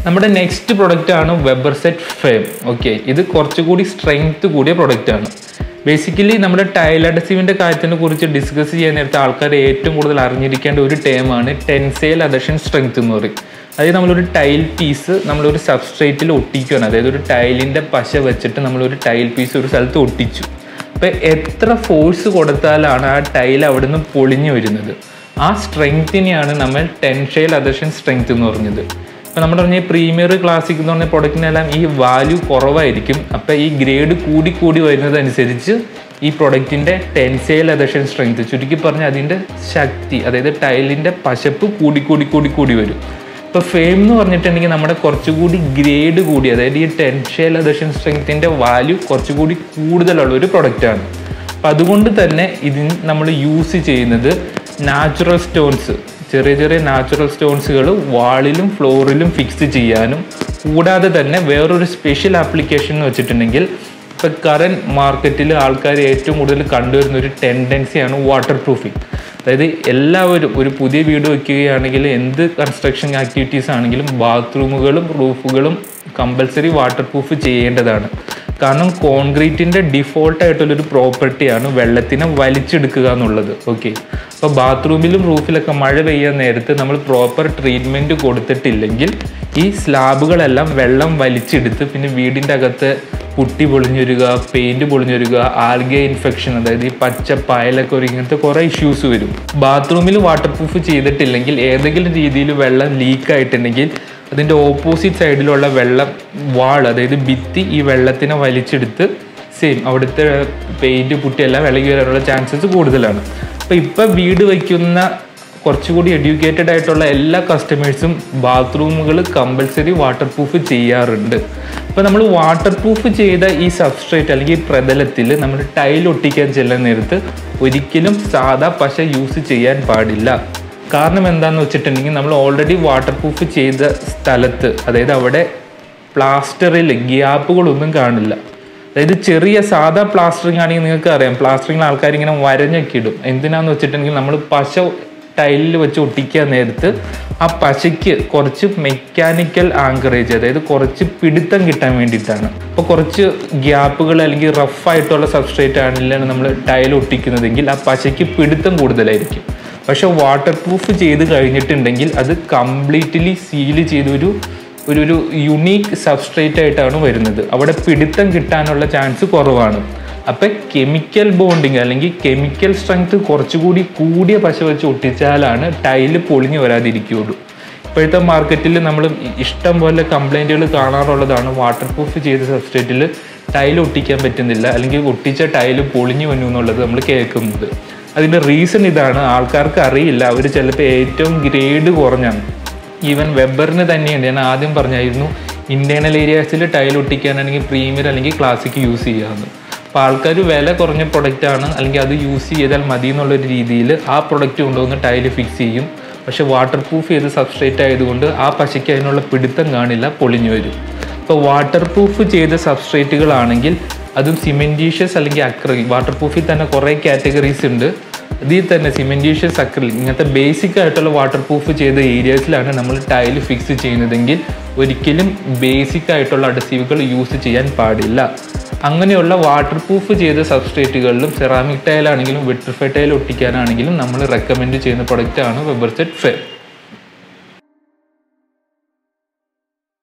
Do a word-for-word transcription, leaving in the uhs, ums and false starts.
നമ്മുടെ next product ആണ് വെബർസെറ്റ് fame. Okay, ഇത് കുറച്ചുകൂടി സ്ട്രെങ്ത് കൂടിയ പ്രൊഡക്റ്റ് ആണ്. ബേസിക്കലി നമ്മുടെ ടൈൽ അഡസീവിൻ്റെ കാര്യത്തിനെ കുറിച്ച് ഡിസ്കസ് ചെയ്യാൻ നേരത്തെ ആൾക്കാർ ഏറ്റവും കൂടുതൽ അറിഞ്ഞിരിക്കേണ്ട ഒരു ടേമാണ് ടെൻസൈൽ അഡഷൻ സ്ട്രെങ്ത് എന്ന് പറയും. അതായത് നമ്മളൊരു ടൈൽ പീസ് നമ്മളൊരു സബ്സ്ട്രേറ്റിൽ ഒട്ടിക്കുകയാണ്. അതായത് ഒരു ടൈലിൻ്റെ പശ വെച്ചിട്ട് നമ്മളൊരു ടൈൽ പീസ് ഒരു സ്ഥലത്ത് ഒട്ടിച്ചു. അപ്പോൾ എത്ര ഫോഴ്സ് കൊടുത്താലാണ് ആ ടൈൽ അവിടെ നിന്ന് പൊളിഞ്ഞു വരുന്നത്, ആ സ്ട്രെങ്ത്തിനെയാണ് നമ്മൾ ടെൻസൈൽ അഡഷൻ സ്ട്രെങ്ത് എന്ന് പറഞ്ഞത്. അപ്പോൾ നമ്മൾ പറഞ്ഞ പ്രീമിയർ ക്ലാസിക് എന്ന് പറഞ്ഞ പ്രൊഡക്റ്റിനെല്ലാം ഈ വാല്യൂ കുറവായിരിക്കും. അപ്പോൾ ഈ ഗ്രേഡ് കൂടി കൂടി വരുന്നതനുസരിച്ച് ഈ പ്രൊഡക്റ്റിൻ്റെ ടെൻസൈൽ അഡഷൻ സ്ട്രെങ്ത്, ചുരുക്കി പറഞ്ഞാൽ അതിൻ്റെ ശക്തി, അതായത് ടൈലിൻ്റെ പശപ്പ് കൂടി കൂടി കൂടി കൂടി വരും. ഇപ്പോൾ ഫെയിം എന്ന് പറഞ്ഞിട്ടുണ്ടെങ്കിൽ നമ്മുടെ കുറച്ചുകൂടി ഗ്രേഡ് കൂടി, അതായത് ഈ ടെൻസൈൽ അഡഷൻ സ്ട്രെങ്ത്തിൻ്റെ വാല്യൂ കുറച്ചുകൂടി കൂടുതലുള്ള ഒരു പ്രൊഡക്റ്റാണ്. അപ്പം അതുകൊണ്ട് തന്നെ ഇതിന് നമ്മൾ യൂസ് ചെയ്യുന്നത് നാച്ചുറൽ സ്റ്റോൺസ്, ചെറിയ ചെറിയ നാച്ചുറൽ സ്റ്റോൺസുകൾ വാളിലും ഫ്ലോറിലും ഫിക്സ് ചെയ്യാനും, കൂടാതെ തന്നെ വേറൊരു സ്പെഷ്യൽ ആപ്ലിക്കേഷൻ എന്ന് വെച്ചിട്ടുണ്ടെങ്കിൽ ഇപ്പോൾ കറൻറ്റ് മാർക്കറ്റിൽ ആൾക്കാർ ഏറ്റവും കൂടുതൽ കണ്ടുവരുന്ന ഒരു ടെൻഡൻസിയാണ് വാട്ടർ പ്രൂഫിങ്. അതായത് എല്ലാവരും ഒരു പുതിയ വീട് വയ്ക്കുകയാണെങ്കിൽ എന്ത് കൺസ്ട്രക്ഷൻ ആക്ടിവിറ്റീസ് ആണെങ്കിലും ബാത്റൂമുകളും റൂഫുകളും കമ്പൽസറി വാട്ടർ പ്രൂഫ് ചെയ്യേണ്ടതാണ്. കാരണം കോൺക്രീറ്റിൻ്റെ ഡിഫോൾട്ടായിട്ടുള്ളൊരു പ്രോപ്പർട്ടിയാണ് വെള്ളത്തിനെ വലിച്ചെടുക്കുക എന്നുള്ളത്. ഓക്കെ, അപ്പോൾ ബാത്റൂമിലും റൂഫിലൊക്കെ മഴ പെയ്യാൻ നേരത്ത് നമ്മൾ പ്രോപ്പർ ട്രീറ്റ്മെൻറ്റ് കൊടുത്തിട്ടില്ലെങ്കിൽ ഈ സ്ലാബുകളെല്ലാം വെള്ളം വലിച്ചെടുത്ത് പിന്നെ വീടിൻ്റെ അകത്ത് പുട്ടി പൊളിഞ്ഞൊരുക, പെയിൻറ്റ് പൊളിഞ്ഞൊരുക, ആൽഗെ ഇൻഫെക്ഷൻ, അതായത് ഈ പച്ച പായലൊക്കെ ഒരു ഇങ്ങനത്തെ കുറേ ഇഷ്യൂസ് വരും. ബാത്റൂമിൽ വാട്ടർ പ്രൂഫ് ചെയ്തിട്ടില്ലെങ്കിൽ ഏതെങ്കിലും രീതിയിൽ വെള്ളം ലീക്കായിട്ടുണ്ടെങ്കിൽ അതിൻ്റെ ഓപ്പോസിറ്റ് സൈഡിലുള്ള വെള്ളം വാൾ, അതായത് ഭിത്തി, ഈ വെള്ളത്തിനെ വലിച്ചെടുത്ത് സെയിം അവിടുത്തെ പെയിൻറ്റ് പുട്ടിയെല്ലാം ഇളകി വരാനുള്ള ചാൻസസ് കൂടുതലാണ്. അപ്പോൾ ഇപ്പോൾ വീട് വയ്ക്കുന്ന കുറച്ചുകൂടി എഡ്യൂക്കേറ്റഡ് ആയിട്ടുള്ള എല്ലാ കസ്റ്റമേഴ്സും ബാത്റൂമുകൾ കമ്പൽസറി വാട്ടർ പ്രൂഫ് ചെയ്യാറുണ്ട്. അപ്പോൾ നമ്മൾ വാട്ടർ പ്രൂഫ് ചെയ്ത ഈ സബ്സ്ട്രേറ്റ് അല്ലെങ്കിൽ ഈ പ്രതലത്തിൽ നമ്മൾ ടൈൽ ഒട്ടിക്കാൻ ചെല്ലുന്ന നേരത്ത് ഒരിക്കലും സാധാ പശ യൂസ് ചെയ്യാൻ പാടില്ല. കാരണം എന്താണെന്ന് വെച്ചിട്ടുണ്ടെങ്കിൽ നമ്മൾ ഓൾറെഡി വാട്ടർ പ്രൂഫ് ചെയ്ത സ്ഥലത്ത്, അതായത് അവിടെ പ്ലാസ്റ്ററിൽ ഗ്യാപ്പുകളൊന്നും കാണില്ല. അതായത് ചെറിയ സാധാ പ്ലാസ്റ്ററിങ് ആണെങ്കിൽ നിങ്ങൾക്ക് അറിയാം, പ്ലാസ്റ്ററിങ്ങിൽ ആൾക്കാർ ഇങ്ങനെ വരഞ്ഞൊക്കെ ഇടും. എന്തിനാന്ന് വെച്ചിട്ടുണ്ടെങ്കിൽ നമ്മൾ പശ ടൈലിൽ വെച്ച് ഒട്ടിക്കാൻ നേരത്ത് ആ പശയ്ക്ക് കുറച്ച് മെക്കാനിക്കൽ ആങ്കറേജ്, അതായത് കുറച്ച് പിടുത്തം കിട്ടാൻ വേണ്ടിയിട്ടാണ്. അപ്പോൾ കുറച്ച് ഗ്യാപ്പുകൾ അല്ലെങ്കിൽ റഫായിട്ടുള്ള സബ്സ്ട്രേറ്റ് ആണെങ്കിലും നമ്മൾ ടൈൽ ഒട്ടിക്കുന്നതെങ്കിൽ ആ പശയ്ക്ക് പിടുത്തം കൂടുതലായിരിക്കും. പക്ഷെ വാട്ടർ പ്രൂഫ് ചെയ്ത് കഴിഞ്ഞിട്ടുണ്ടെങ്കിൽ അത് കംപ്ലീറ്റ്ലി സീൽ ചെയ്തൊരു ഒരു ഒരു യുണീക്ക് സബ്സ്ട്രേറ്റ് ആയിട്ടാണ് വരുന്നത്. അവിടെ പിടുത്തം കിട്ടാനുള്ള ചാൻസ് കുറവാണ്. അപ്പം കെമിക്കൽ ബോണ്ടിങ് അല്ലെങ്കിൽ കെമിക്കൽ സ്ട്രെങ്ത് കുറച്ചുകൂടി കൂടിയ പശ വെച്ച് ഒട്ടിച്ചാലാണ് ടൈല് പൊളിഞ്ഞു വരാതിരിക്കുകയുള്ളൂ. ഇപ്പോഴത്തെ മാർക്കറ്റിൽ നമ്മൾ ഇഷ്ടം പോലെ കംപ്ലൈൻറ്റുകൾ കാണാറുള്ളതാണ്, വാട്ടർ പ്രൂഫ് ചെയ്ത സബ്സ്ട്രേറ്റിൽ ടൈൽ ഒട്ടിക്കാൻ പറ്റുന്നില്ല അല്ലെങ്കിൽ ഒട്ടിച്ച ടൈല് പൊളിഞ്ഞു വന്നു എന്നുള്ളത് നമ്മൾ കേൾക്കുന്നത്. അതിൻ്റെ റീസൺ ഇതാണ്, ആൾക്കാർക്ക് അറിയില്ല. അവർ ചിലപ്പോൾ ഏറ്റവും ഗ്രേഡ് കുറഞ്ഞാണ്, ഈവൻ വെബറിന് തന്നെയുണ്ട്. ഞാൻ ആദ്യം പറഞ്ഞായിരുന്നു ഇൻറ്റേർണൽ ഏരിയാസിൽ ടൈൽ ഒട്ടിക്കാനാണെങ്കിൽ പ്രീമിയർ അല്ലെങ്കിൽ ക്ലാസിക് യൂസ് ചെയ്യാമെന്ന്. അപ്പോൾ ആൾക്കാർ വില കുറഞ്ഞ പ്രൊഡക്റ്റാണ് അല്ലെങ്കിൽ അത് യൂസ് ചെയ്താൽ മതി എന്നുള്ളൊരു രീതിയിൽ ആ പ്രൊഡക്റ്റ് കൊണ്ടുവന്ന് ടൈൽ ഫിക്സ് ചെയ്യും. പക്ഷേ വാട്ടർ പ്രൂഫ് ചെയ്ത് സബ്സ്ട്രേറ്റ് ആയതുകൊണ്ട് ആ പശയ്ക്ക് അതിനുള്ള പിടുത്തം കാണില്ല, പൊളിഞ്ഞു വരും. ഇപ്പോൾ വാട്ടർ പ്രൂഫ് ചെയ്ത സബ്സ്ട്രേറ്റുകളാണെങ്കിൽ അതും സിമെൻറ്റീഷ്യസ് അല്ലെങ്കിൽ അക്രിലിക്, വാട്ടർ പ്രൂഫിൽ തന്നെ കുറേ കാറ്റഗറീസ് ഉണ്ട്. ഇതിൽ തന്നെ സിമെൻറ്റീഷ്യസ്, അക്രിലിക്, ഇങ്ങനത്തെ ബേസിക് ആയിട്ടുള്ള വാട്ടർ പ്രൂഫ് ചെയ്ത ഏരിയാസിലാണ് നമ്മൾ ടൈൽ ഫിക്സ് ചെയ്യുന്നതെങ്കിൽ ഒരിക്കലും ബേസിക് ആയിട്ടുള്ള അഡസീവുകൾ യൂസ് ചെയ്യാൻ പാടില്ല. അങ്ങനെയുള്ള വാട്ടർ പ്രൂഫ് ചെയ്ത സബ്സ്ട്രേറ്റുകളിലും സെറാമിക് ടൈലാണെങ്കിലും വിട്രിഫൈഡ് ടൈൽ ഒട്ടിക്കാനാണെങ്കിലും നമ്മൾ റെക്കമെൻഡ് ചെയ്യുന്ന പ്രൊഡക്റ്റാണ് വെബർസെറ്റ് ഫെയിം.